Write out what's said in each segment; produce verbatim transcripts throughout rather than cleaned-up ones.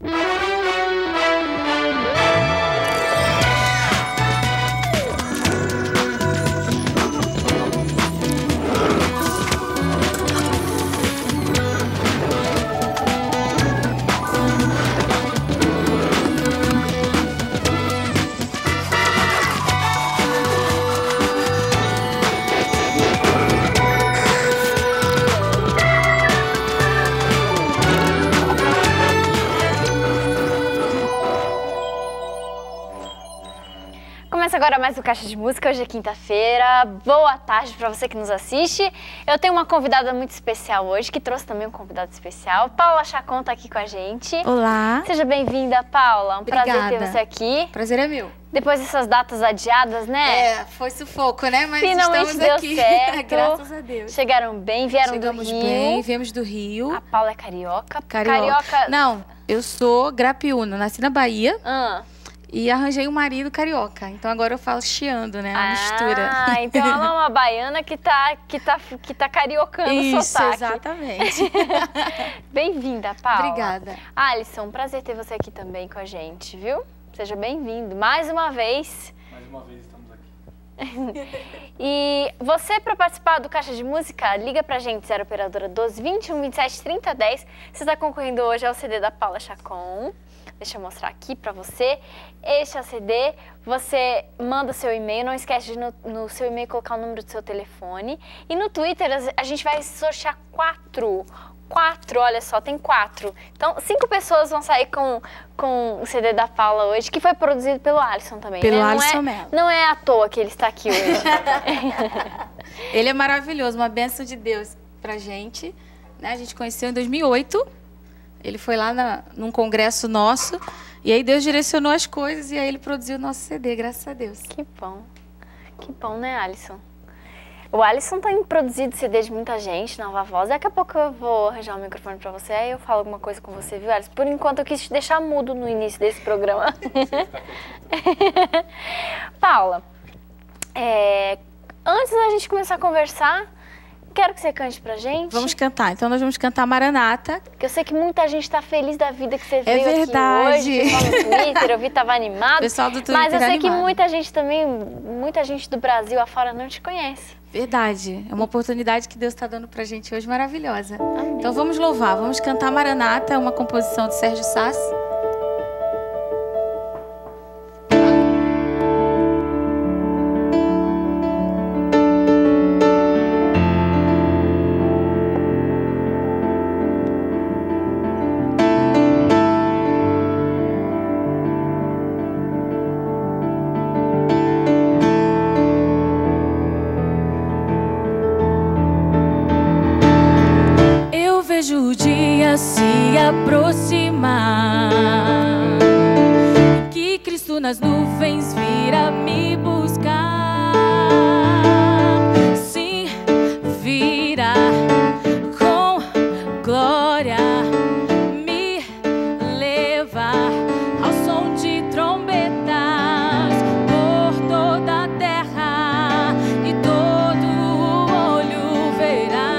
Começa agora mais o Caixa de Música, hoje é quinta-feira. Boa tarde para você que nos assiste. Eu tenho uma convidada muito especial hoje, que trouxe também um convidado especial. Paula Chacon tá aqui com a gente. Olá. Seja bem-vinda, Paula. Um Obrigada. prazer ter você aqui. Prazer é meu. Depois dessas datas adiadas, né? É, foi sufoco, né? Mas finalmente estamos deu aqui. certo. Graças a Deus. Chegaram bem, vieram Chegamos do Rio. bem, viemos do Rio. A Paula é carioca. Carioca. Carioca... Não, eu sou grapiúna, nasci na Bahia. Ah. E arranjei um marido carioca. Então agora eu falo chiando, né? A ah, mistura. Ah, então ela é uma baiana que tá, que tá, que tá cariocando o Isso, sotaque. Exatamente. Bem-vinda, Paula. Obrigada. Alisson, prazer ter você aqui também com a gente, viu? Seja bem-vindo. Mais uma vez. Mais uma vez estamos aqui. E você, para participar do Caixa de Música, liga pra gente, zero operadora doze, vinte e um, vinte e sete, trinta, dez. Você está concorrendo hoje ao C D da Paula Chacon. Deixa eu mostrar aqui pra você. Este é o C D, você manda seu e-mail, não esquece de no, no seu e-mail colocar o número do seu telefone. E no Twitter a gente vai sortear quatro. Quatro, olha só, tem quatro. Então, cinco pessoas vão sair com, com o C D da Paula hoje, que foi produzido pelo Alisson também. Pelo né? Alisson não é, Mello. Não é à toa que ele está aqui hoje. Ele é maravilhoso, uma bênção de Deus pra gente. Né? A gente conheceu em dois mil e oito. Ele foi lá na, num congresso nosso, e aí Deus direcionou as coisas, e aí ele produziu o nosso C D, graças a Deus. Que bom. Que bom, né, Alisson? O Alisson tem produzido C D de muita gente, Nova Voz. Daqui a pouco eu vou arranjar o um microfone pra você, aí eu falo alguma coisa com você, viu, Alisson? Por enquanto eu quis te deixar mudo no início desse programa. Paula, é, antes da gente começar a conversar, quero que você cante pra gente. Vamos cantar. Então nós vamos cantar Maranata. Porque eu sei que muita gente tá feliz da vida que você É veio verdade. aqui hoje. Pessoal no Twitter, eu vi que tava animado. Pessoal do Twitter Mas eu sei animado. que muita gente também, muita gente do Brasil afora não te conhece. Verdade. É uma oportunidade que Deus está dando pra gente hoje maravilhosa. Amém. Então vamos louvar. Vamos cantar Maranata, uma composição de Sérgio Sassi. Vejo o dia se aproximar, que Cristo nas nuvens virá me buscar. Sim, virá com glória me levar ao som de trombetas por toda a terra, e todo olho verá.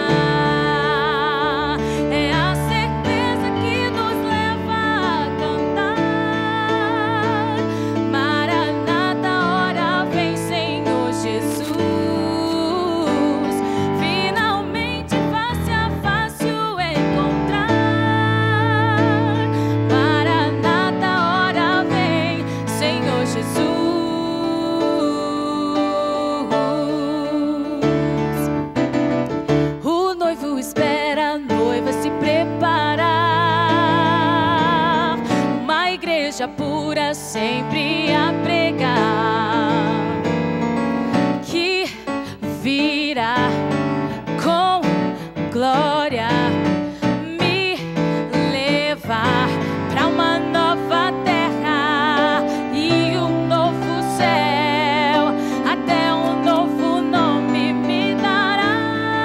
Pura sempre a pregar, que virá com glória me levar para uma nova terra e um novo céu, até um novo nome me dará.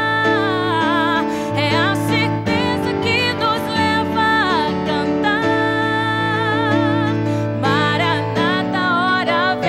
É a certeza que nos leva a cantar. Maranata, hora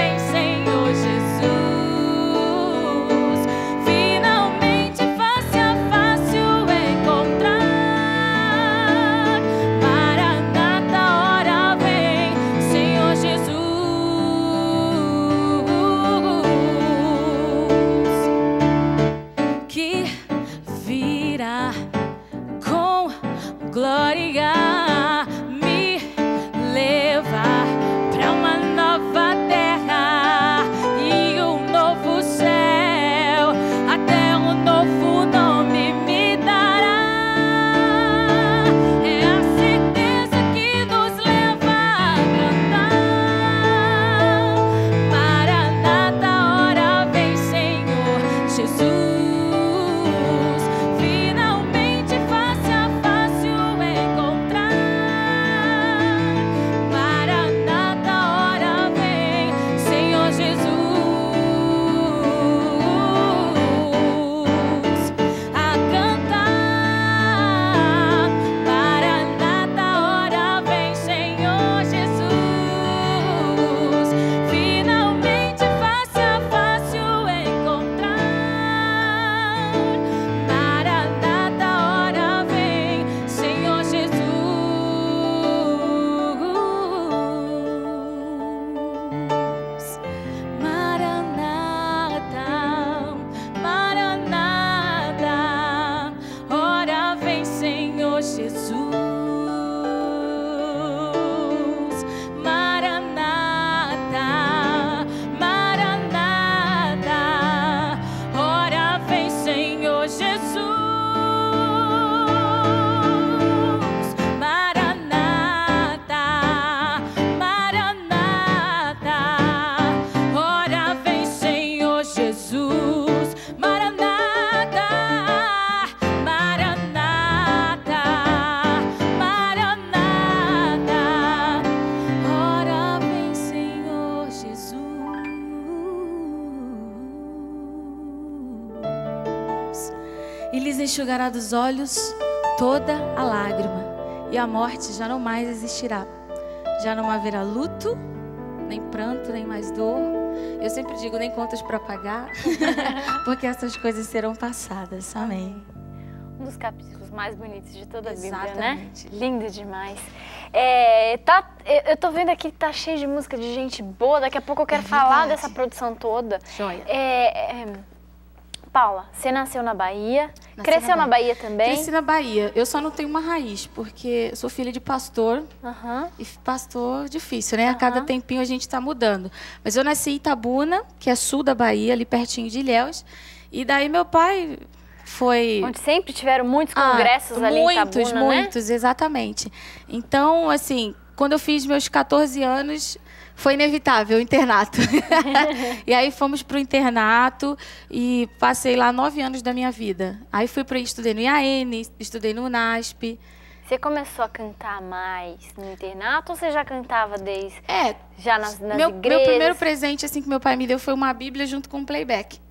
enxugará dos olhos toda a lágrima, e a morte já não mais existirá. Já não haverá luto, nem pranto, nem mais dor. Eu sempre digo, nem contas para pagar, porque essas coisas serão passadas. Amém. Um dos capítulos mais bonitos de toda a Exatamente. Bíblia, né? Lindo demais. É, tá, eu tô vendo aqui que tá cheio de música de gente boa. Daqui a pouco eu quero É falar verdade. dessa produção toda. Joia. É, é, Paula, você nasceu na Bahia, Nasci cresceu na na Bahia também? Cresci na Bahia. Eu só não tenho uma raiz, porque eu sou filha de pastor. Aham. E pastor difícil, né? A cada Aham. tempinho a gente está mudando. Mas eu nasci em Itabuna, que é sul da Bahia, ali pertinho de Ilhéus. E daí meu pai foi... Onde sempre tiveram muitos Ah, congressos ali muitos, em Itabuna, muitos, exatamente. Então, assim, quando eu fiz meus quatorze anos, foi inevitável o internato. E aí fomos para o internato e passei lá nove anos da minha vida. Aí fui para estudei no I A N, estudei no UNASP. Você começou a cantar mais no internato ou você já cantava desde... É, Já nas, nas meu, igrejas? meu primeiro presente assim que meu pai me deu foi uma Bíblia junto com um playback.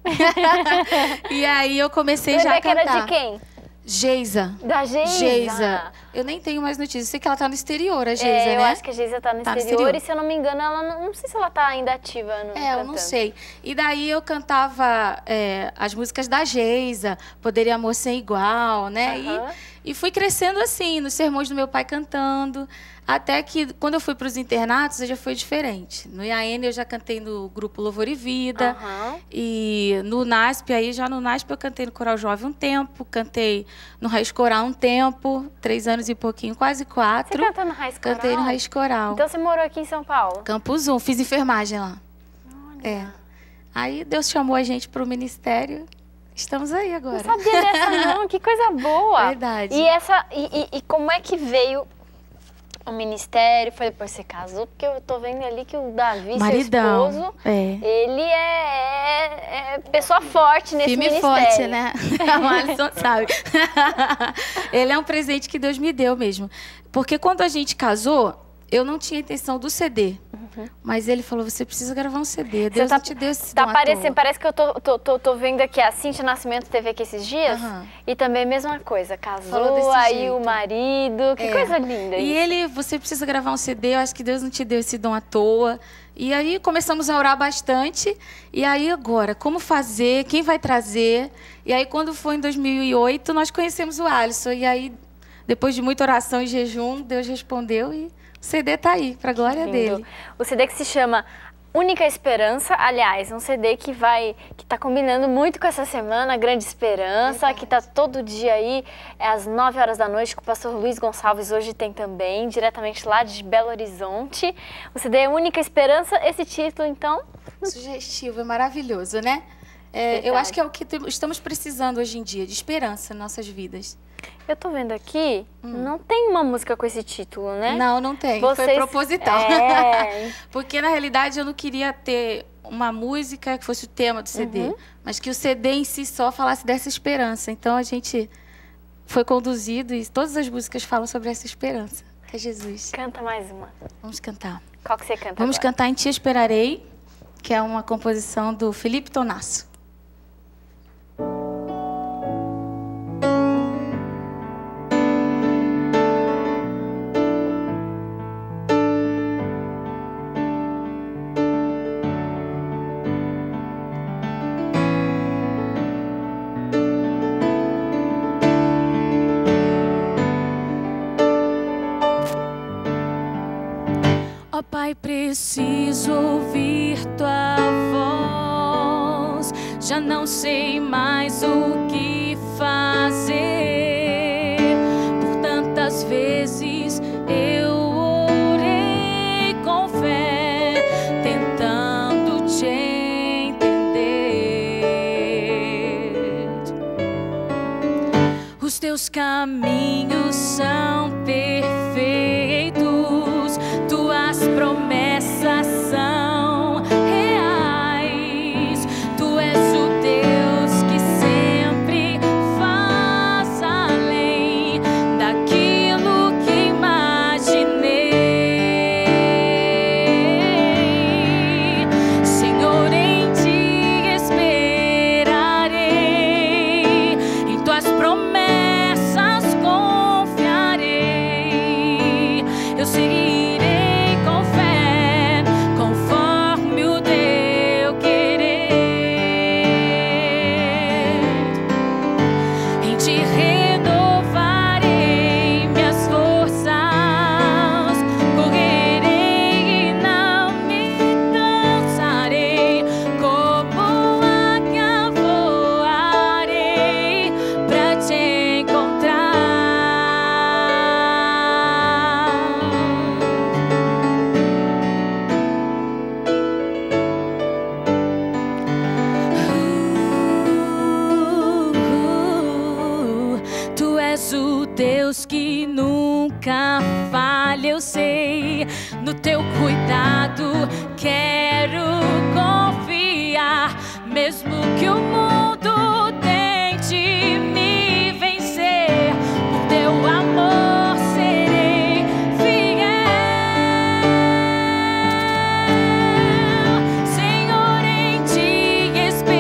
E aí eu comecei já a Playback cantar. era de quem? Geisa. Da Geisa. Geisa. Eu nem tenho mais notícias. Eu sei que ela tá no exterior, a Geisa, É, eu né? acho que a Geisa tá no, Tá no exterior, exterior. e se eu não me engano, ela não, não sei se ela tá ainda ativa no É, eu não cantando. sei. E daí eu cantava é, as músicas da Geisa, Poderia Amor Ser Igual, né? Aham. E, e fui crescendo assim, nos sermões do meu pai cantando. Até que, quando eu fui para os internatos, já foi diferente. No I A N eu já cantei no grupo Louvor e Vida. Aham. E no NASP, aí já no NASP eu cantei no Coral Jovem um tempo, cantei no Raiz Coral um tempo, três anos e pouquinho, quase Você quatro. cantou no Raiz Coral? Cantei no Raiz Coral. Então você morou aqui em São Paulo? Campus um, fiz enfermagem lá. É. Aí Deus chamou a gente para o ministério. Estamos aí agora. Não sabia dessa não, que coisa boa. Verdade. E, essa, e, e, e como é que veio o ministério? Foi depois que você casou? Porque eu tô vendo ali que o Davi, Maridão. seu esposo, É. ele é, é- é pessoa forte nesse Firme e ministério. forte, né? O Alisson sabe. Ele é um presente que Deus me deu mesmo. Porque quando a gente casou, eu não tinha intenção do C D. Mas ele falou, você precisa gravar um C D. Deus tá- não te deu esse Tá dom à parecendo, toa. parece que eu tô, tô, tô, tô vendo aqui, a Cintia Nascimento teve aqui esses dias, Aham. e também a mesma coisa, Falou casou, desse aí jeito. o marido, que É. coisa linda E isso. ele, você precisa gravar um C D, eu acho que Deus não te deu esse dom à toa. E aí começamos a orar bastante. E aí agora, como fazer? Quem vai trazer? E aí quando foi em dois mil e oito, nós conhecemos o Alisson. E aí, depois de muita oração e jejum, Deus respondeu e o C D tá aí, pra glória Lindo. dele. O C D que se chama Única Esperança, aliás, um C D que vai, que tá combinando muito com essa semana, Grande Esperança, Verdade. que tá todo dia aí, é às nove horas da noite, com o pastor Luiz Gonçalves, hoje tem também, diretamente lá de Belo Horizonte. O C D é Única Esperança, esse título, então, Sugestivo, é maravilhoso, né? É, eu Verdade. acho que é o que te- estamos precisando hoje em dia, de esperança em nossas vidas. eu tô vendo aqui, não tem uma música com esse título, né? Não, não tem. Foi Vocês- proposital. É. Porque, na realidade, eu não queria ter uma música que fosse o tema do C D, Uhum. mas que o C D em si só falasse dessa esperança. Então, a gente foi conduzido e todas as músicas falam sobre essa esperança, que é Jesus. Canta mais uma. Vamos cantar. Qual que você canta Vamos agora? cantar Em Ti Esperarei, que é uma composição do Felipe Tonasso. Ó Pai, preciso ouvir tua voz. Já não sei mais o que fazer. Por tantas vezes eu orei com fé, tentando te entender. Os teus caminhos são perfeitos, tuas promessas são reais. Tu és o Deus que sempre faz além daquilo que imaginei. Senhor, em ti esperarei, em tuas promessas nunca falha, eu sei. No teu cuidado quero confiar, mesmo que o mundo tente me vencer, por teu amor serei fiel. Senhor, em ti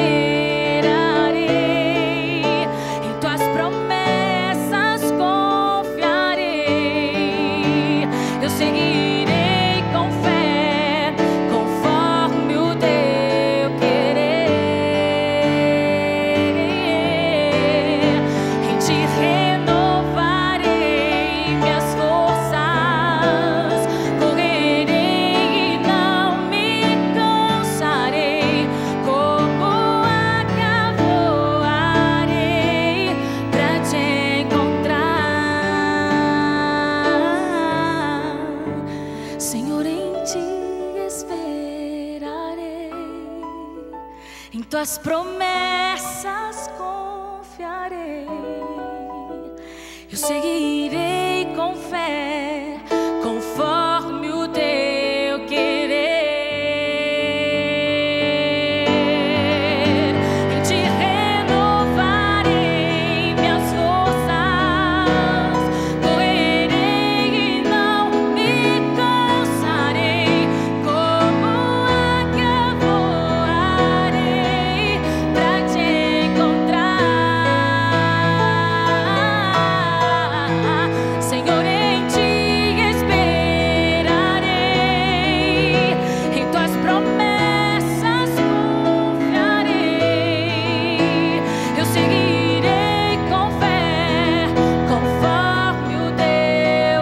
esperarei, em tuas promessas confiarei. Eu seguirei com fé, conforme o teu querer. Em ti renovarei minhas forças, correrei e não me cansarei, como águia voarei pra te encontrar. Senhor, em ti esperarei, em tuas promessas confiarei. Eu seguirei com fé, conforme o teu querer. Em ti renovarei minhas forças, correrei e não me cansarei, como águia voarei pra te encontrar. Senhor, em ti esperarei, em tuas promessas confiarei. Eu seguirei com fé, conforme o teu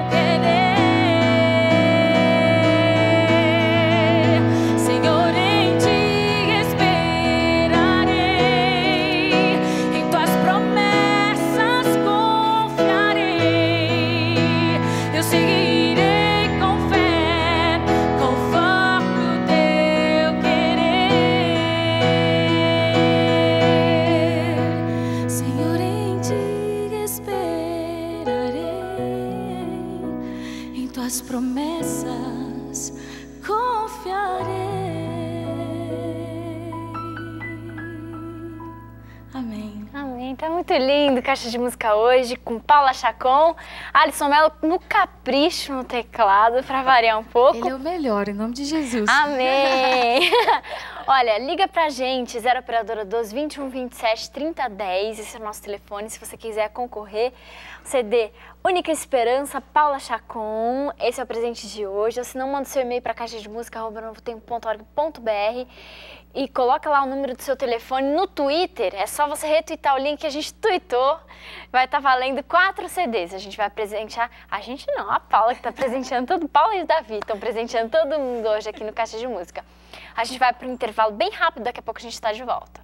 querer. Senhor, em ti esperarei, em tuas promessas confiarei. Eu seguirei com fé, conforme o teu querer. Senhor, em ti esperarei, em tuas promessas confiarei. Amém. Amém. Tá muito lindo Caixa de Música hoje, com Paula Chacon, Alisson Mello no capricho no teclado, pra variar um pouco. Ele é o melhor, em nome de Jesus. Amém! Olha, liga pra gente, zero operadora doze, vinte e um, vinte e sete, trinta, dez, esse é o nosso telefone, se você quiser concorrer. C D Única Esperança, Paula Chacon, esse é o presente de hoje. Ou se não, manda seu e-mail pra caixa de música arroba novo tempo ponto org ponto br e coloca lá o número do seu telefone. No Twitter, é só você retweetar o link que a gente tweetou. Vai estar valendo quatro C Ds. A gente vai presentear, a gente não, a Paula que está presenteando todo, Paula e o Davi estão presenteando todo mundo hoje aqui no Caixa de Música. A gente vai para um intervalo bem rápido, daqui a pouco a gente está de volta.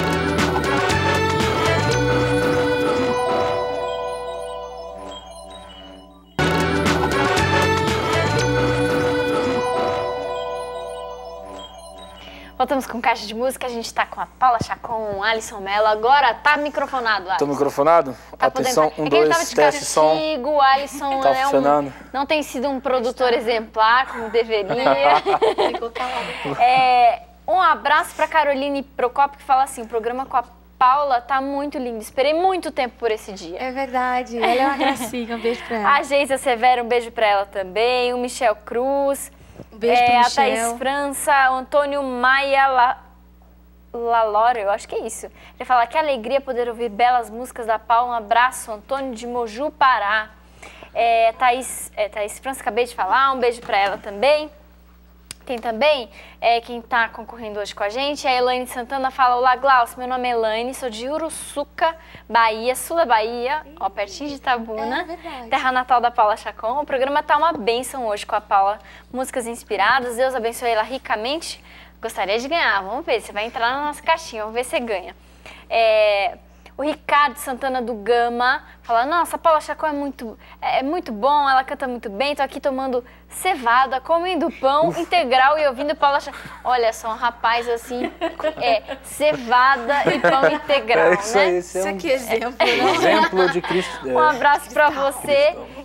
Voltamos com Caixa de Música, a gente tá com a Paula Chacon, Alisson Mello, agora tá microfonado, Alisson. Tô microfonado? Tá Atenção, podendo... um, é que ele tava dois, de teste, som. castigo, o Alisson Tá é funcionando? um, não tem sido um produtor exemplar, como deveria. Ficou calado. É, um abraço pra Caroline Procopio, que fala assim, o programa com a Paula tá muito lindo, esperei muito tempo por esse dia. É verdade, ela é uma gracinha, um beijo pra ela. A Geisa Severo, um beijo pra ela também, o Michel Cruz, Um beijo é, pro a Michel. Thaís França, o Antônio Maia La... Lalora, eu acho que é isso. Ele fala que alegria poder ouvir belas músicas da Paula. Um abraço, Antônio de Moju, Pará. É, Thaís, é, Thaís França, acabei de falar, um beijo pra ela também. Tem também, é, quem tá concorrendo hoje com a gente, a Elaine Santana fala: olá, Glaucio, meu nome é Elaine, sou de Uruçuca, Bahia, sul da Bahia, ó, pertinho de Itabuna, É verdade. terra natal da Paula Chacon. O programa tá uma bênção hoje com a Paula, músicas inspiradas, Deus abençoe ela ricamente. Gostaria de ganhar, vamos ver, você vai entrar na nossa caixinha, vamos ver se você ganha. É... O Ricardo Santana do Gama fala: nossa, a Paula Chacon é muito, é muito bom, ela canta muito bem, tô aqui tomando cevada, comendo pão Uf. integral e ouvindo Paula Chacon. Olha só, um rapaz assim, é, cevada e pão integral, é isso né? Aí, esse é isso um, aqui é exemplo, é, não? exemplo de Cristo. Um abraço pra você.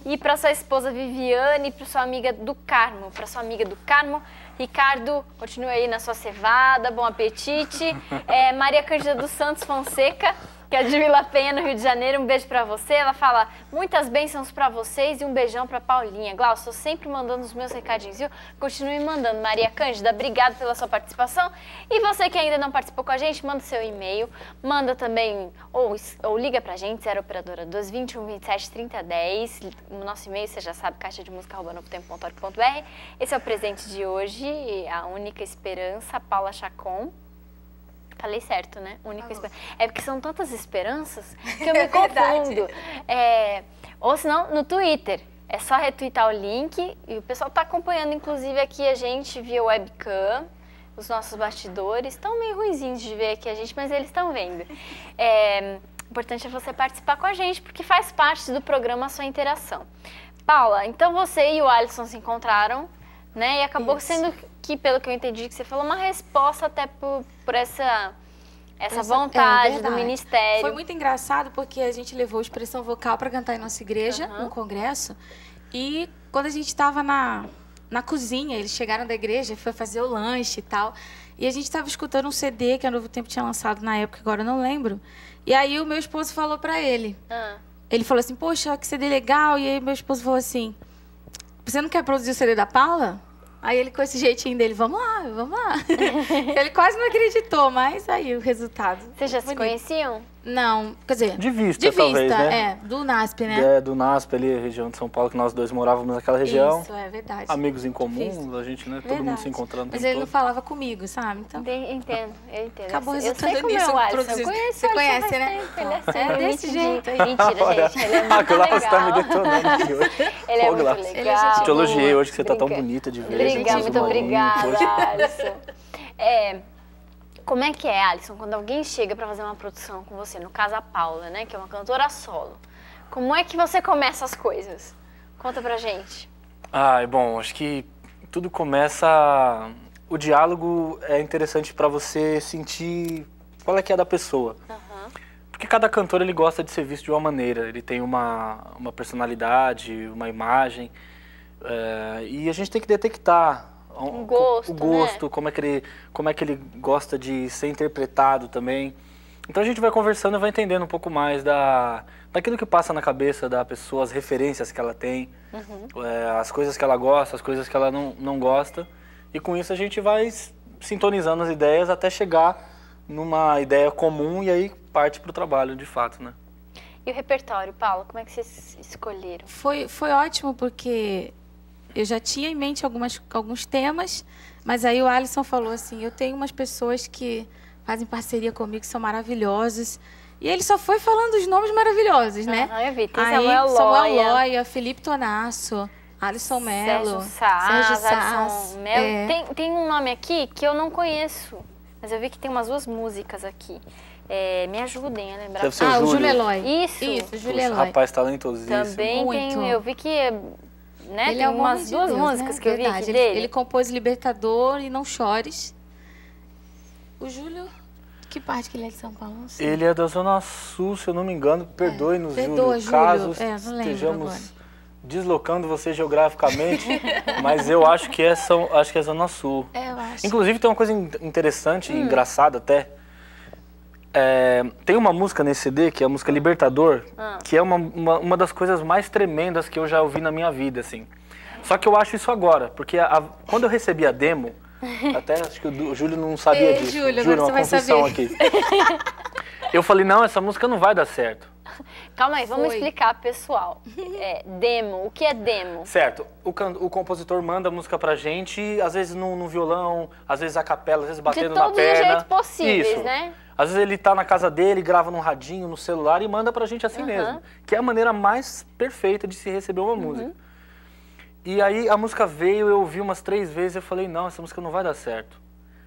E para sua esposa Viviane, e para sua amiga do Carmo, para sua amiga do Carmo, Ricardo, continue aí na sua cevada, bom apetite. É, Maria Cândida dos Santos Fonseca, que é de Vila Penha, no Rio de Janeiro, um beijo pra você. Ela fala, muitas bênçãos pra vocês e um beijão pra Paulinha. Glaucio, estou sempre mandando os meus recadinhos, viu? Continue mandando. Maria Cândida, obrigado pela sua participação. E você que ainda não participou com a gente, manda seu e-mail, manda também, ou, ou liga pra gente, zero operadora dois, vinte e um, vinte e sete, trinta, dez. O nosso e-mail, você já sabe, caixa de música arroba novo tempo ponto org ponto br. Esse é o presente de hoje, a única esperança, Paula Chacon. Falei certo, né? Única esperança. É porque são tantas esperanças que eu me confundo. É, ou senão, no Twitter. É só retweetar o link. E o pessoal está acompanhando, inclusive, aqui a gente via webcam. Os nossos bastidores estão meio ruinzinhos de ver aqui a gente, mas eles estão vendo. É, o importante é você participar com a gente, porque faz parte do programa a sua interação. Paula, então você e o Alisson se encontraram, né? E acabou Isso. sendo que, pelo que eu entendi, que você falou, uma resposta até por, por essa, essa, essa vontade é, do Ministério. Foi muito engraçado porque a gente levou expressão vocal para cantar em nossa igreja, uhum. no congresso. E quando a gente estava na, na cozinha, eles chegaram da igreja, foi fazer o lanche e tal. E a gente estava escutando um C D que a Novo Tempo tinha lançado na época, agora eu não lembro. E aí o meu esposo falou para ele. Uhum. Ele falou assim, poxa, que C D legal. E aí meu esposo falou assim, você não quer produzir o C D da Paula? Aí ele, com esse jeitinho dele, vamos lá, vamos lá. Ele quase não acreditou, mas aí o resultado... Vocês já se conheciam? Não, quer dizer... De vista, de vista, talvez, né? é, do NASP, né? É, do NASP ali, região de São Paulo, que nós dois morávamos naquela região. Isso, é verdade. Amigos em comum, a gente, né, todo verdade. mundo se encontrando. Mas ele todo. não falava comigo, sabe? Então... Eu entendo, eu entendo. Acabou eu resultando sei nisso. Como é o Produzir. Conheço Você conhece, né? Tempo, ele é, assim, é desse jeito. Mentira, Olha, gente, ele é muito a Glaucia legal. tá me detonando aqui hoje. Ele é Pô, muito Glaucia. legal. Ele é gente Te elogiei boa. hoje, que você tá tão bonita de ver. Obrigada, muito obrigada, Poxa. Alisson. É, como é que é, Alisson, quando alguém chega para fazer uma produção com você, no caso a Paula, né, que é uma cantora solo, como é que você começa as coisas? Conta pra gente. Ah, bom, acho que tudo começa... O diálogo é interessante para você sentir qual é que é da pessoa. Uhum. Porque cada cantor ele gosta de ser visto de uma maneira, ele tem uma, uma personalidade, uma imagem, é, e a gente tem que detectar um gosto, o gosto, né? como é que ele, como é que ele gosta de ser interpretado também. Então a gente vai conversando e vai entendendo um pouco mais da, daquilo que passa na cabeça da pessoa, as referências que ela tem, uhum. é, as coisas que ela gosta, as coisas que ela não, não gosta. E com isso a gente vai sintonizando as ideias até chegar numa ideia comum e aí parte para o trabalho de fato, né? E o repertório, Paulo, como é que vocês escolheram? Foi, foi ótimo porque eu já tinha em mente algumas, alguns temas, mas aí o Alisson falou assim, eu tenho umas pessoas que fazem parceria comigo, que são maravilhosas. E ele só foi falando os nomes maravilhosos, né? Aham, eu vi. Tem aí, Samuel Loya. Samuel Loya, Felipe Tonasso, Alisson Mello, Sérgio Sá, Sérgio Sá. Mello. É. Tem, tem um nome aqui que eu não conheço, mas eu vi que tem umas duas músicas aqui. É, me ajudem a lembrar. Deve ser Ah, o o Júlio. Júlio Eloy. Isso. Isso, Júlio Poxa, Eloy. rapaz talentosíssimo. Também Muito. tem, eu vi que, né, Ele tem é um umas homem de duas Deus, músicas né? que eu vi Verdade. aqui ele, dele. ele compôs Libertador e Não Chores. O Júlio, que parte que ele é de São Paulo? Não sei. Ele é da Zona Sul, se eu não me engano. Perdoe-nos, É, Júlio, perdoa, Júlio. caso É, não lembro estejamos agora. deslocando você geograficamente, mas eu acho que é, São, acho que é Zona Sul. É, eu acho. Inclusive tem uma coisa in- interessante, Hum. engraçada até. É, tem uma música nesse C D, que é a música Libertador, Ah. que é uma, uma, uma das coisas mais tremendas que eu já ouvi na minha vida, assim. Só que eu acho isso agora, porque a- a- quando eu recebi a demo, até acho que o, Du- o Júlio não sabia Ei, disso. Júlio, Juro, agora uma você vai confissão saber. aqui. Eu falei, não, essa música não vai dar certo. Calma aí, vamos Foi. explicar, pessoal. É, demo, o que é demo? Certo, o, can- o compositor manda a música pra gente, às vezes no, no violão, às vezes a capela, às vezes batendo na todos os perna. jeitos possíveis, Isso. né? Às vezes ele tá na casa dele, grava num radinho, no celular e manda pra gente assim Aham. mesmo. Que é a maneira mais perfeita de se receber uma música. E aí a música veio, eu ouvi umas três vezes e eu falei, não, essa música não vai dar certo.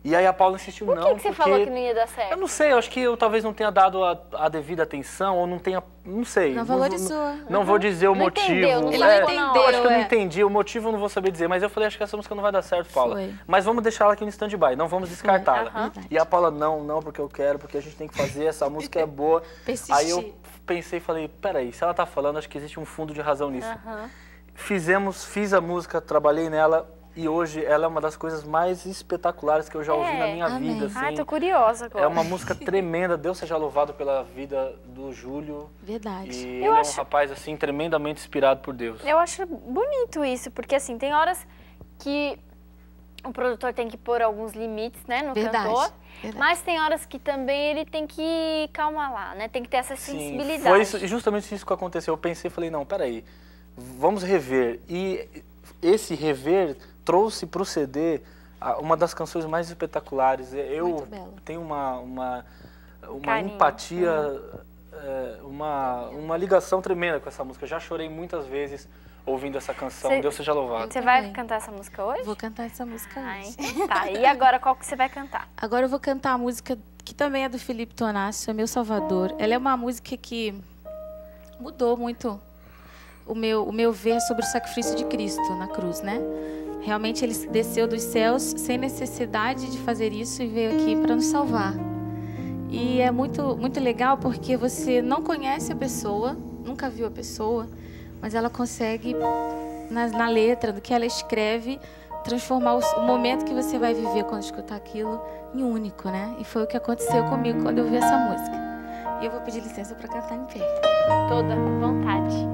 E aí a Paula insistiu, Por que não, que você porque... falou que não ia dar certo? Eu não sei, eu acho que eu talvez não tenha dado a, a devida atenção, ou não tenha, não sei. Não valorizou. Não, não uhum. vou dizer o não motivo. Entendeu, não Ele é, não entendeu, eu acho que eu não é. entendi, o motivo eu não vou saber dizer, mas eu falei, acho que essa música não vai dar certo, Paula. Foi. Mas vamos deixar ela aqui no stand-by, não vamos descartá-la. Uhum. E a Paula, não, não, porque eu quero, porque a gente tem que fazer, essa música é boa. Persistir. Aí eu pensei e falei, peraí, se ela tá falando, acho que existe um fundo de razão nisso. Uhum. Fizemos, fiz a música, trabalhei nela, e hoje ela é uma das coisas mais espetaculares que eu já ouvi É, na minha amém. vida. Assim. Ai, tô curiosa agora. É uma música tremenda, Deus seja louvado pela vida do Júlio. Verdade. E Eu ele acho- é um rapaz, assim, tremendamente inspirado por Deus. Eu acho bonito isso, porque assim, tem horas que o produtor tem que pôr alguns limites, né, no Verdade, cantor. verdade. Mas tem horas que também ele tem que calmar lá, né? Tem que ter essa Sim, sensibilidade. foi isso, justamente isso que aconteceu. Eu pensei e falei, não, peraí, vamos rever. E esse rever trouxe para o C D a- uma das canções mais espetaculares. Eu Muito belo. tenho uma, uma, uma Carinho. empatia, é, uma, uma ligação tremenda com essa música. Eu já chorei muitas vezes ouvindo essa canção. Cê- Deus seja louvado. Você vai também. cantar essa música hoje? Vou cantar essa música Ah, hoje. então tá. E agora, qual que você vai cantar? Agora eu vou cantar a música que também é do Felipe Tonácio, é Meu Salvador. Ela é uma música que mudou muito o meu, o meu ver sobre o sacrifício de Cristo na cruz, né? Realmente ele desceu dos céus sem necessidade de fazer isso e veio aqui para nos salvar. E é muito, muito legal porque você não conhece a pessoa, nunca viu a pessoa, mas ela consegue, na, na letra, do que ela escreve, transformar o, o momento que você vai viver quando escutar aquilo em único, né? E foi o que aconteceu comigo quando eu vi essa música. E eu vou pedir licença para cantar em pé. Toda vontade.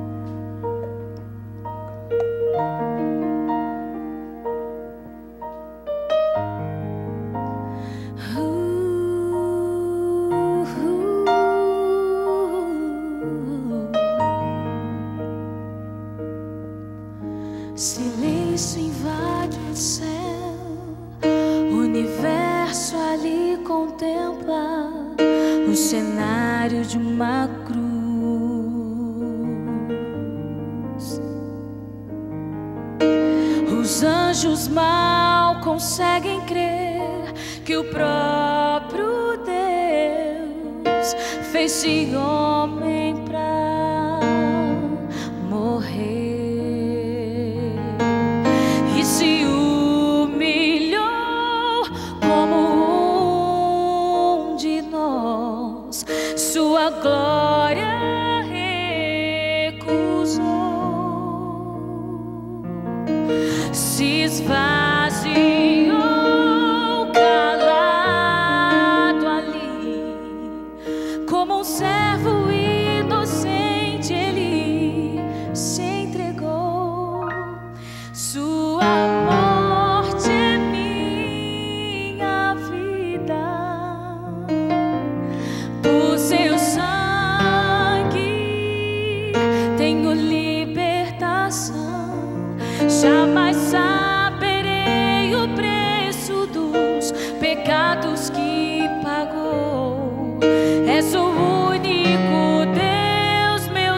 Silêncio invade o céu, o universo ali contempla o cenário de uma cruz. Os anjos mal conseguem crer que o próprio Deus fez-se homem pra morrer. E se humilhou como um de nós, sua glória recusou, se esvaziou calado ali, como um servo inocente ele se entregou. Sua morte é minha vida, por seu sangue tenho libertação. Jamais saberei o preço dos pecados que pagou. És o único Deus, meu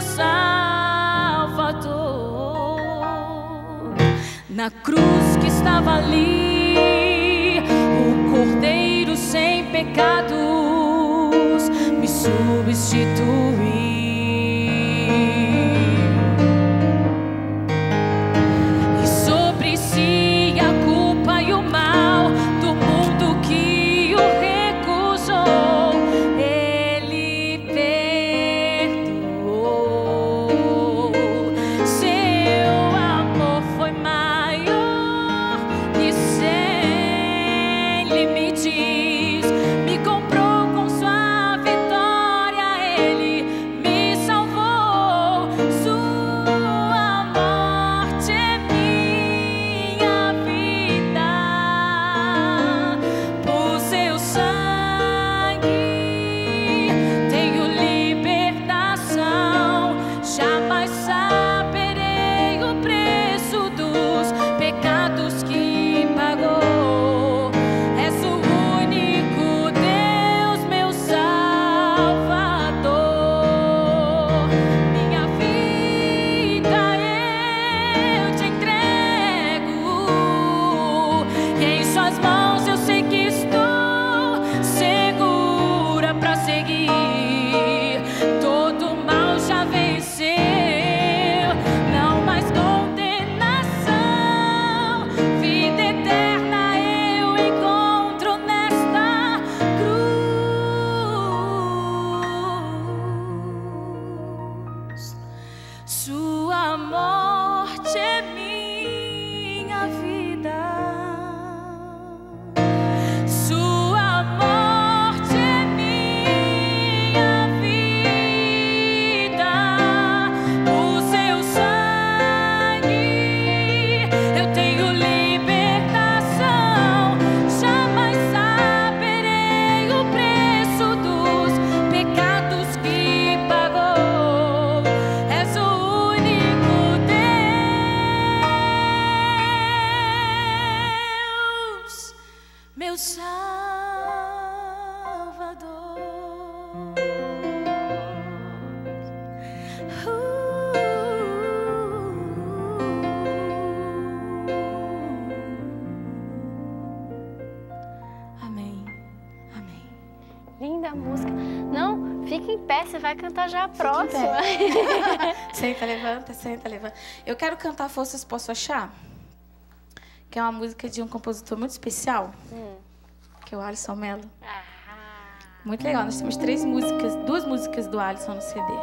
Salvador. Na cruz que estava ali, o Cordeiro sem pecados me substituiu. E sobre si a culpa e o mal do mundo que o recusou, ele perdoou. Seu amor foi maior e sem limites, me comprou com sua vitória, ele meu Salvador. Amém. Amém. Linda a música. Não, fica em pé, você vai cantar já a Fica em próxima. Senta, levanta, senta, levanta. Eu quero cantar Forças Posso Achar, que é uma música de um compositor muito especial, Hum. que é o Alisson Mello. Ah. Muito legal. Nós temos três músicas, duas músicas do Alisson no C D.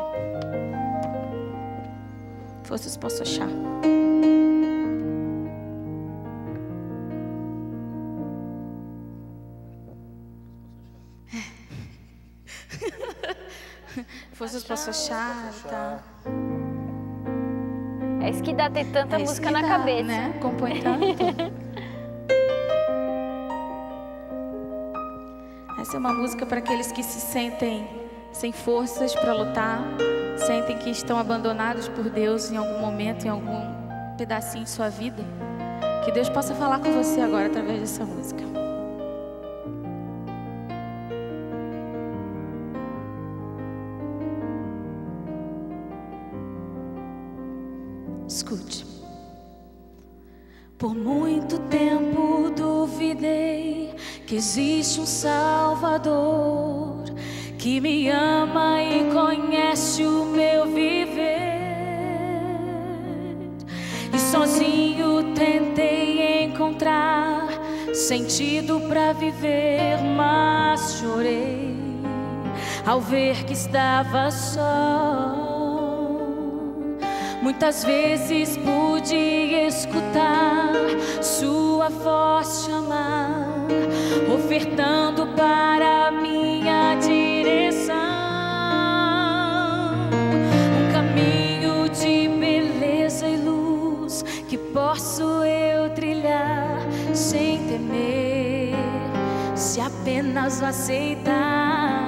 Forças Posso Achar. Forças Posso Achar, tá? É isso que dá ter tanta É isso música que na dá, cabeça. né? Compõe tanto. Essa é uma música para aqueles que se sentem sem forças para lutar, sentem que estão abandonados por Deus em algum momento, em algum pedacinho de sua vida. Que Deus possa falar com você agora através dessa música. Escute. Por muito tempo duvidei que existe um Salvador que me ama e conhece o meu viver. E sozinho tentei encontrar sentido pra viver, mas chorei ao ver que estava só. Muitas vezes pude escutar sua voz chamar, ofertando para minha direção um caminho de beleza e luz que posso eu trilhar sem temer, se apenas aceitar.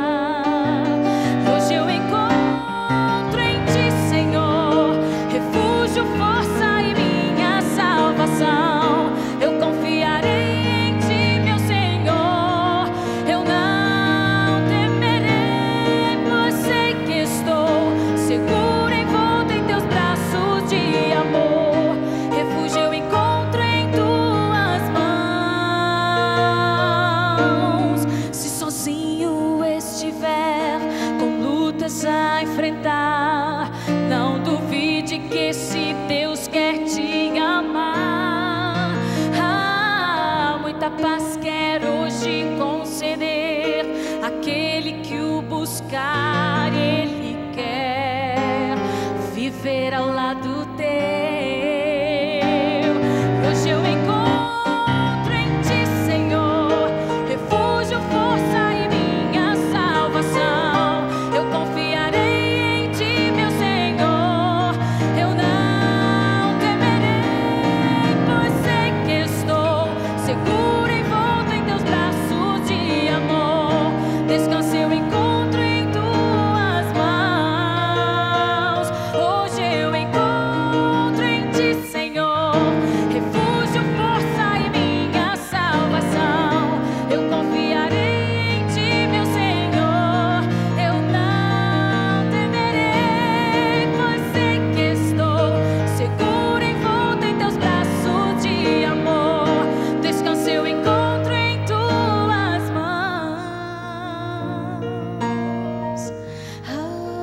Hoje eu encontro em ti, Senhor, refúgio, força e minha salvação. Eu confiarei em ti, meu Senhor, eu não temerei, pois sei que estou segura, envolta em teus braços de amor. Refúgio eu encontro em tuas mãos. Se sozinho estiver com lutas a enfrentar, não duvide que esse Deus quer te amar. Ah, muita paz quer hoje conceder aquele que o buscar. Ele quer viver ao lado teu. Hoje eu encontro em ti, Senhor, refúgio, força e minha salvação. Eu confiarei em ti, meu Senhor, eu não temerei, pois sei que estou segura, envolta em teus braços de amor. Descanso eu encontro em tuas mãos. Hoje eu encontro em ti, Senhor, refúgio, força e minha salvação. Eu confiarei em ti, meu Senhor, eu não temerei, pois sei que estou segura, envolta em teus braços de amor. Descanso eu encontro em tuas mãos. Oh,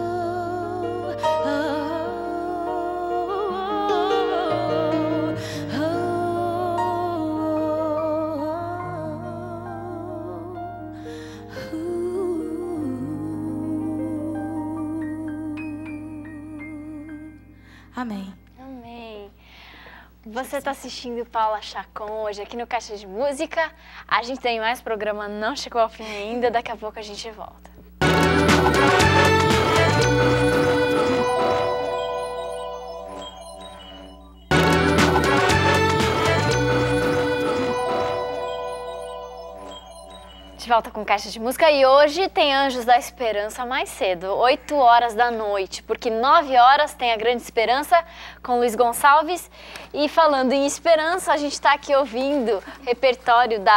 Amém. Amém. Você está assistindo Paula Chacon hoje aqui no Caixa de Música. A gente tem mais programa, não chegou ao fim ainda. Daqui a pouco a gente volta. De volta com Caixa de Música e hoje tem Anjos da Esperança mais cedo, oito horas da noite, porque nove horas tem a Grande Esperança com Luiz Gonçalves. E falando em esperança, a gente está aqui ouvindo repertório da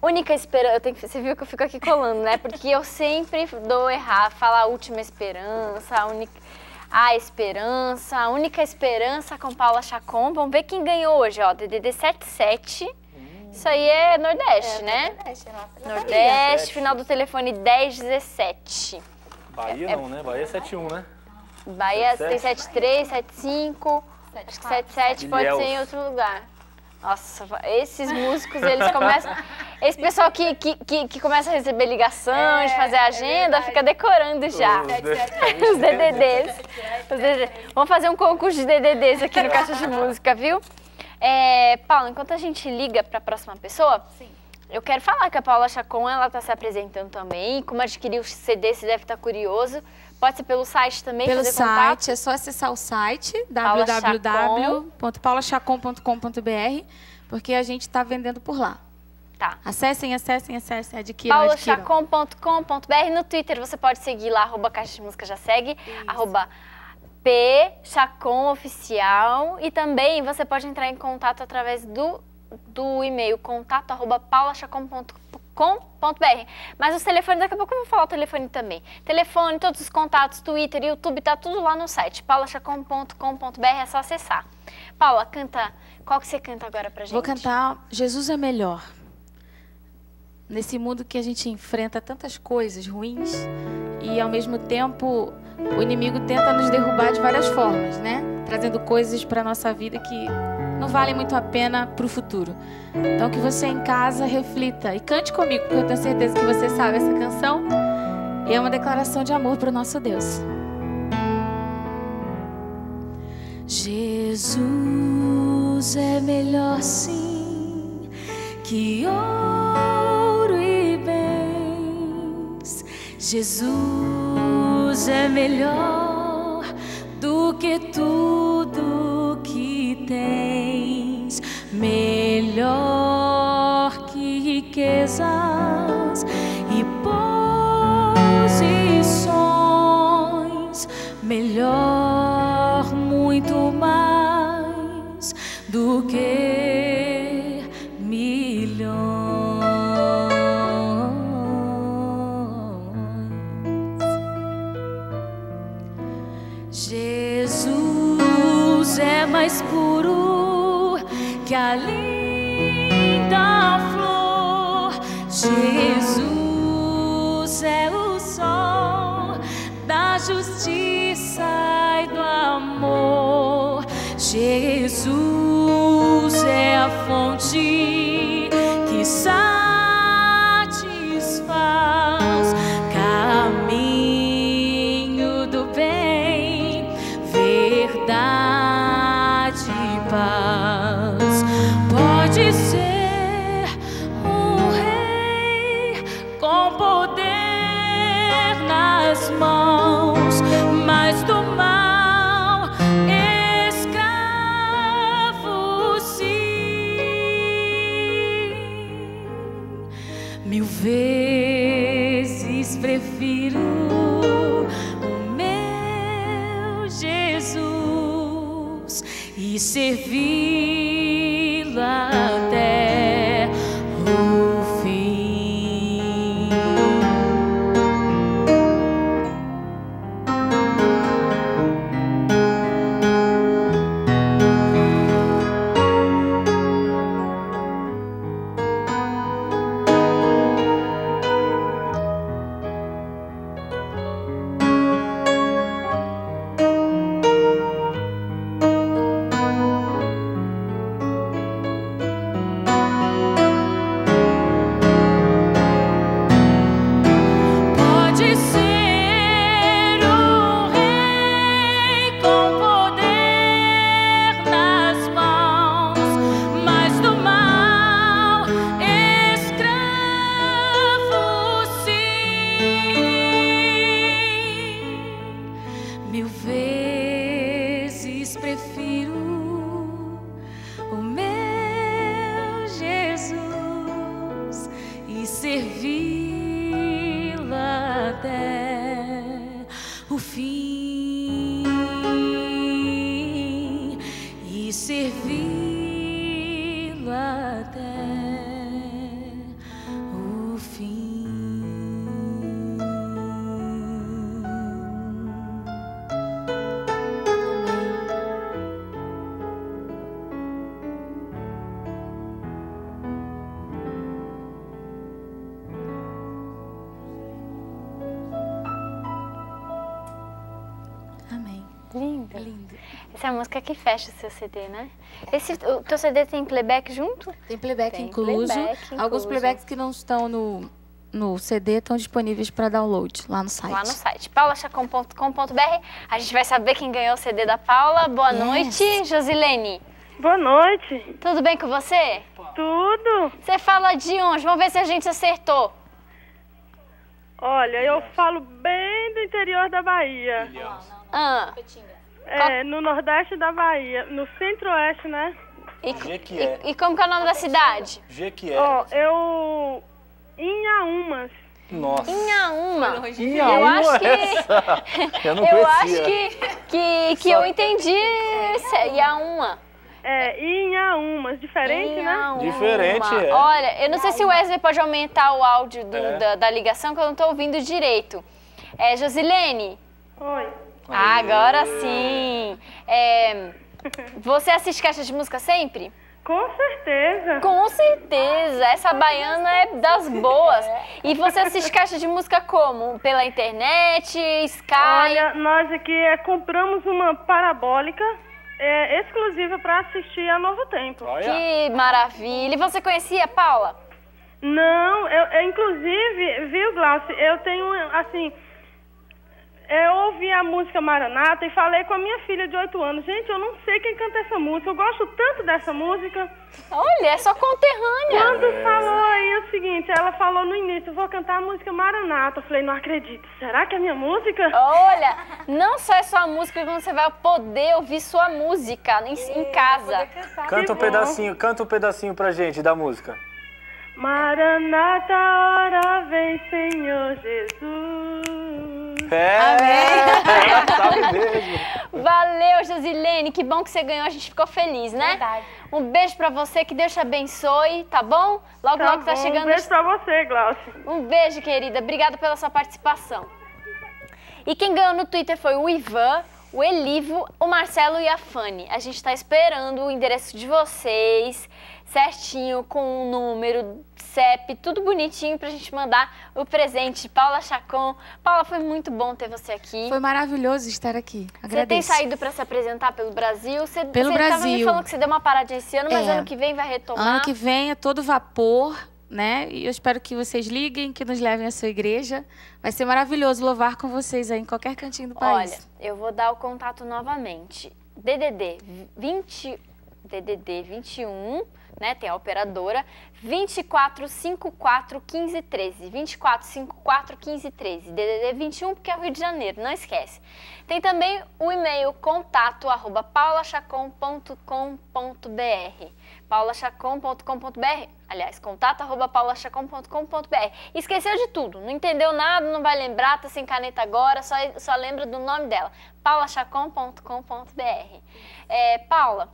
Única esperança, eu tenho que, você viu que eu fico aqui colando, né? Porque eu sempre dou errar, falar a última esperança, a única, a esperança, a única esperança com Paula Chacon. Vamos ver quem ganhou hoje, ó, D D D setenta e sete. Hum. Isso aí é Nordeste, é, né? Nordeste, é nossa Nordeste, final do telefone dez dezessete. Bahia é, não, né? Bahia é setenta e um, né? Bahia tem setenta e três, setenta e cinco, acho que setenta e sete pode ser em outro lugar. Nossa, esses músicos, eles começam... Esse pessoal que, que, que, que começa a receber ligação, é, de fazer agenda, é fica decorando já. Os D D Ds. Os D D Ds. Vamos fazer um concurso de D D Ds aqui no Caixa de Música, viu? É, Paula, enquanto a gente liga para a próxima pessoa, Sim. eu quero falar que a Paula Chacon, ela está se apresentando também. Como adquirir o C D, você deve estar curioso. Pode ser pelo site também, pelo fazer site, contato? é só acessar o site w w w ponto paula chacon ponto com ponto b r, porque a gente está vendendo por lá. Tá. Acessem, acessem, acessem, adquiram, paula chacon ponto com ponto b r. No Twitter você pode seguir lá, arroba Caixa de Música já segue, Isso. arroba P Chacon Oficial. E também você pode entrar em contato através do, do e-mail contato arroba paula chacon ponto com ponto b r. Mas os telefones, daqui a pouco eu vou falar o telefone também. Telefone, todos os contatos, Twitter, YouTube, tá tudo lá no site, paula chacon ponto com ponto b r, é só acessar. Paula, canta, qual que você canta agora pra gente? Vou cantar Jesus é Melhor. Nesse mundo que a gente enfrenta tantas coisas ruins e, ao mesmo tempo, o inimigo tenta nos derrubar de várias formas, né? Trazendo coisas para nossa vida que não valem muito a pena para o futuro. Então, que você em casa reflita e cante comigo, porque eu tenho certeza que você sabe essa canção. E é uma declaração de amor para o nosso Deus. Jesus é melhor sim que ouro e bens. Jesus é melhor do que tudo que tens, melhor que riquezas e posições, melhor, muito mais do que milhões. Jesus é mais puro que a linda flor. Jesus é o sol da justiça e do amor. Jesus é a fonte que satisfaz, caminho do bem, verdade e paz. Pode ser um rei com poder nas mãos, mas do mal escravo sim. Mil vezes prefiro o meu Jesus e servi-lo até o fim. É lindo. Essa é a música que fecha o seu C D, né? Esse, o teu C D tem playback junto? Tem playback Tem incluso. playback Alguns incluso. playbacks que não estão no, no C D estão disponíveis para download lá no site. Lá no site, paula chacon ponto com ponto b r. A gente vai saber quem ganhou o C D da Paula. Boa Yes. noite, Josilene. Boa noite. Tudo bem com você? Tudo? Você fala de onde? Vamos ver se a gente acertou. Olha, eu falo bem do interior da Bahia. Ah, É, no nordeste da Bahia, no centro-oeste, né? e, Jequié. e, e como que é o nome da cidade? Jequié. Ó, eu... Inhaúmas. Nossa. Inhaúma. Eu Inhaúma acho que... essa. Eu não Eu conhecia. acho que, que, que eu entendi esse- Inhaúma. É, Inhaúmas. Diferente, né? Inhaúma. Diferente, é. Olha, eu não sei se o Wesley pode aumentar o áudio do- É. da, da ligação, que eu não estou ouvindo direito. É, Josilene? Oi. Ah, agora sim. É, você assiste caixa de música sempre? Com certeza. Com certeza. Essa baiana é das boas. E você assiste caixa de música como? Pela internet, Sky? Olha, nós aqui é, compramos uma parabólica é, exclusiva para assistir a Novo Tempo. Olha. Que maravilha. E você conhecia, Paula? Não, eu, eu, inclusive, viu, Glaucio, eu tenho, assim, eu ouvi a música Maranata e falei com a minha filha de oito anos. Gente, eu não sei quem canta essa música, eu gosto tanto dessa música. Olha, é só conterrânea. Quando falou aí o seguinte, ela falou no início, vou cantar a música Maranata. Eu falei, não acredito, será que é minha música? Olha, não só é sua música, como você vai poder ouvir sua música em, em casa. Canta um pedacinho, canta um pedacinho pra gente da música. Maranata, hora vem, Senhor Jesus. É, ela sabe mesmo. Valeu, Josilene, que bom que você ganhou, a gente ficou feliz, né? Verdade. Um beijo pra você, que Deus te abençoe, tá bom? Logo, Tá logo tá bom, chegando... um beijo pra você, Glaucio. Um beijo, querida. Obrigada pela sua participação. E quem ganhou no Twitter foi o Ivan, o Elivo, o Marcelo e a Fanny. A gente tá esperando o endereço de vocês, certinho, com o número, C E P, tudo bonitinho pra gente mandar o presente. Paula Chacon. Paula, foi muito bom ter você aqui. Foi maravilhoso estar aqui. Você tem Agradeço. saído para se apresentar pelo Brasil? Você, Pelo você tava me Brasil. falando que você deu uma paradinha esse ano, mas É. ano que vem vai retomar. Ano que vem é todo vapor, né? E eu espero que vocês liguem, que nos levem à sua igreja. Vai ser maravilhoso louvar com vocês aí em qualquer cantinho do Olha, país. eu vou dar o contato novamente. D D D vinte, D D D vinte e um, né? Tem a operadora vinte e quatro, cinquenta e quatro, quinze, treze. vinte e quatro, cinquenta e quatro, quinze, treze. D D D vinte e um, porque é o Rio de Janeiro, não esquece. Tem também o e-mail contato arroba paula chacon ponto com ponto b r. paula chacon ponto com ponto b r. Aliás, contato arroba paula chacon ponto com ponto b r. Esqueceu de tudo, não entendeu nada, não vai lembrar, tá sem caneta agora, só, só lembra do nome dela. paula chacon ponto com ponto b r. É, Paula,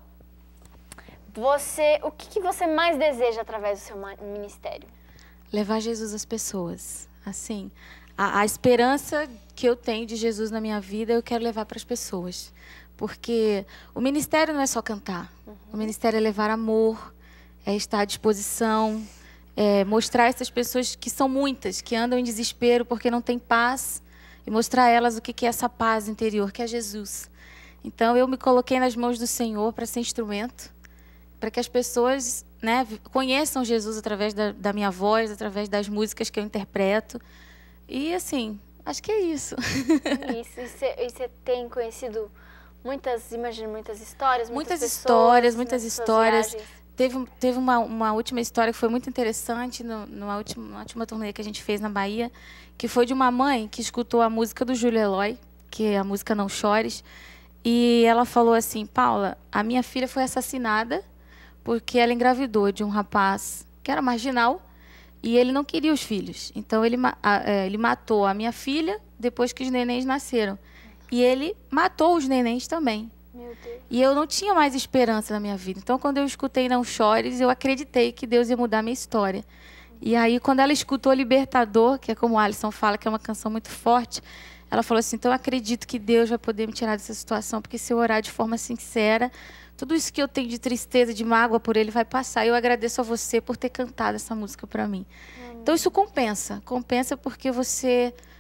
você, o que, que você mais deseja através do seu ma- ministério? Levar Jesus às pessoas. Assim, a, a esperança que eu tenho de Jesus na minha vida, eu quero levar para as pessoas. Porque o ministério não é só cantar. O ministério é levar amor, é estar à disposição, é mostrar essas pessoas que são muitas, que andam em desespero porque não têm paz, e mostrar a elas o que que é essa paz interior, que é Jesus. Então, eu me coloquei nas mãos do Senhor para ser instrumento, para que as pessoas, né, conheçam Jesus através da, da minha voz, através das músicas que eu interpreto. E, assim, acho que é isso. Isso, e você, e você tem conhecido muitas, imagino, muitas histórias, muitas, Muitas pessoas, histórias, muitas nas suas histórias. viagens. Teve, teve uma, uma última história que foi muito interessante, no, numa última, numa última turnê que a gente fez na Bahia, que foi de uma mãe que escutou a música do Júlio Eloy, que é a música Não Chores, e ela falou assim, Paula, a minha filha foi assassinada porque ela engravidou de um rapaz que era marginal e ele não queria os filhos. Então, ele, ma- a- é, ele matou a minha filha depois que os nenéns nasceram. E ele matou os nenéns também. Meu Deus. E eu não tinha mais esperança na minha vida. Então, quando eu escutei Não Chores, eu acreditei que Deus ia mudar a minha história. E aí, quando ela escutou Libertador, que é como o Alisson fala, que é uma canção muito forte, ela falou assim, então eu acredito que Deus vai poder me tirar dessa situação, porque se eu orar de forma sincera, tudo isso que eu tenho de tristeza, de mágoa por ele vai passar. Eu agradeço a você por ter cantado essa música para mim. Então, isso compensa. Compensa porque você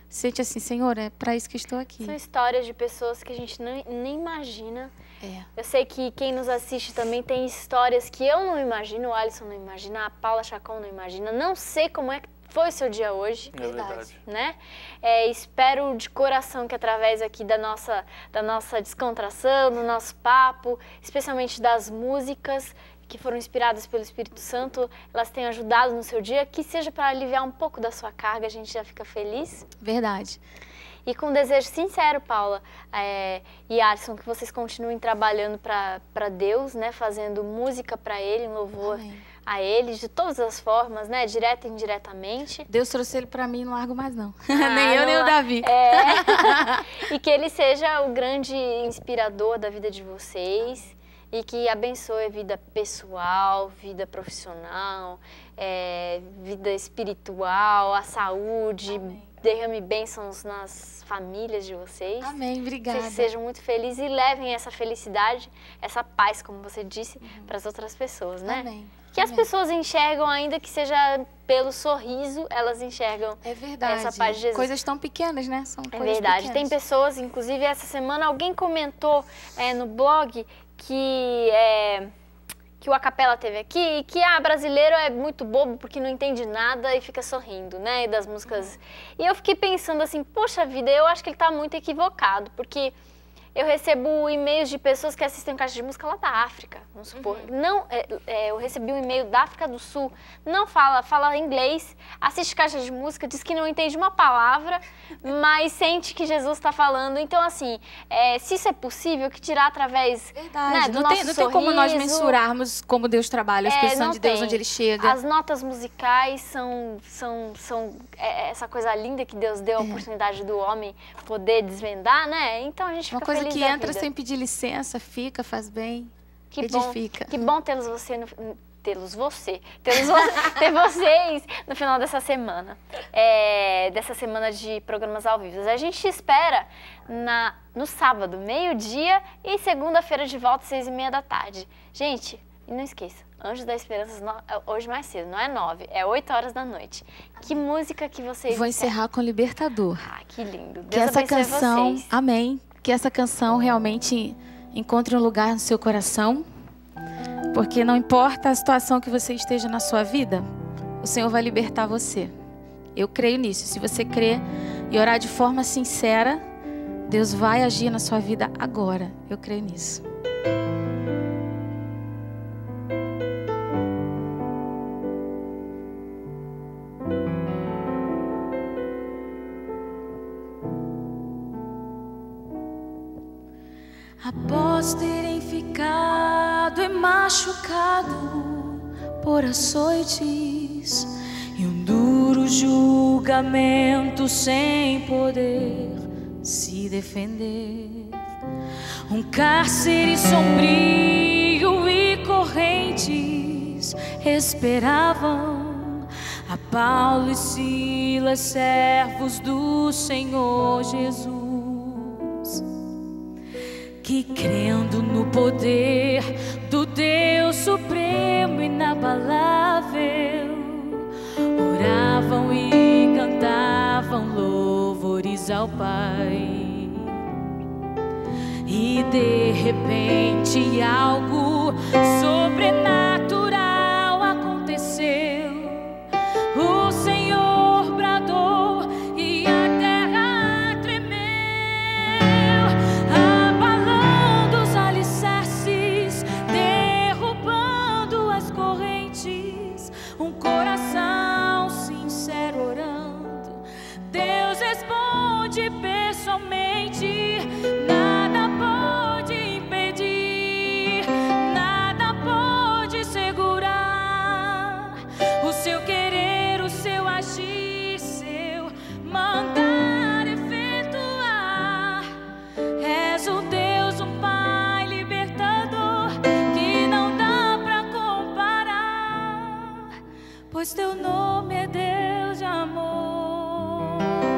sente assim, Senhor, é para isso que estou aqui. São histórias de pessoas que a gente não, nem imagina. É. Eu sei que quem nos assiste também tem histórias que eu não imagino, o Alisson não imagina, a Paula Chacon não imagina. Não sei como é que foi o seu dia hoje. É verdade. Né? É, espero de coração que através aqui da nossa, da nossa descontração, do nosso papo, especialmente das músicas que foram inspiradas pelo Espírito Santo, elas tenham ajudado no seu dia, que seja para aliviar um pouco da sua carga, a gente já fica feliz. Verdade. E com um desejo sincero, Paula é, e Alisson, que vocês continuem trabalhando para Deus, né, fazendo música para Ele, em louvor Amém. A Ele, de todas as formas, né, direta e indiretamente. Deus trouxe Ele para mim, não largo mais não. Ah, nem eu, não, nem o Davi. É. E que Ele seja o grande inspirador da vida de vocês. E que abençoe a vida pessoal, vida profissional, é, vida espiritual, a saúde, Amém. Derrame bênçãos nas famílias de vocês. Amém, obrigada. Vocês sejam muito felizes e levem essa felicidade, essa paz, como você disse, uhum. para as outras pessoas, né? Amém. Que Amém. As pessoas enxergam, ainda que seja pelo sorriso, elas enxergam é verdade. Essa paz de Jesus. Coisas tão pequenas, né? São é coisas verdade. pequenas. Tem pessoas, inclusive essa semana, alguém comentou é, no blog que, é, que o Acapela teve aqui e que ah, brasileiro é muito bobo porque não entende nada e fica sorrindo, né? E das músicas. Uhum. E eu fiquei pensando assim, poxa vida, eu acho que ele está muito equivocado, porque eu recebo e-mails de pessoas que assistem Caixa de Música lá da África, vamos supor. Uhum. Não, é, é, eu recebi um e-mail da África do Sul, não fala, fala inglês, assiste Caixa de Música, diz que não entende uma palavra, mas sente que Jesus está falando. Então, assim, é, se isso é possível, que tirar através né, do não nosso tem, não sorriso, tem como nós mensurarmos como Deus trabalha, a expressão é, de Deus, tem. Onde Ele chega. As notas musicais são, são, são é, essa coisa linda que Deus deu a é. oportunidade do homem poder desvendar, né? Então, a gente Uma fica coisa feliz que da entra vida. sem pedir licença, fica, faz bem, que edifica. Bom, que bom tê-los você no, tê-los você, tê-los ter vocês no final dessa semana, é, dessa semana de programas ao vivo. A gente espera na, no sábado, meio-dia, e segunda-feira de volta, seis e meia da tarde. Gente, e não esqueça, Anjos da Esperança hoje mais cedo, não é nove, é oito horas da noite. Que música que vocês... Vou encerrar com Libertador. Ah, que lindo. Deus que essa canção, vocês. Amém. Que essa canção realmente encontre um lugar no seu coração, porque não importa a situação que você esteja na sua vida, o Senhor vai libertar você. Eu creio nisso. Se você crer e orar de forma sincera, Deus vai agir na sua vida agora. Eu creio nisso. Após terem ficado e machucado por açoites e um duro julgamento sem poder se defender, um cárcere sombrio e correntes esperavam a Paulo e Silas, servos do Senhor Jesus, que crendo no poder do Deus Supremo inabalável, oravam e cantavam louvores ao Pai. E de repente algo sobrenatural aconteceu. O Senhor bradou e a terra tremeu, abalando os alicerces, derrubando as correntes. Um coração sincero orando, Deus responde pessoalmente. Nada pode impedir, nada pode segurar o seu querer, o seu agir, seu mandar efetuar. És um Deus, um Pai libertador, que não dá pra comparar, pois teu nome é Deus de amor.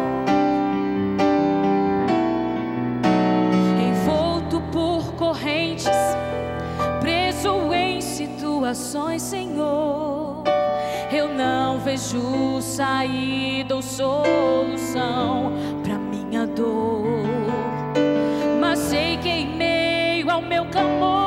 Envolto por correntes, preso em situações, Senhor, eu não vejo saída ou solução pra minha dor, mas sei que em meio ao meu clamor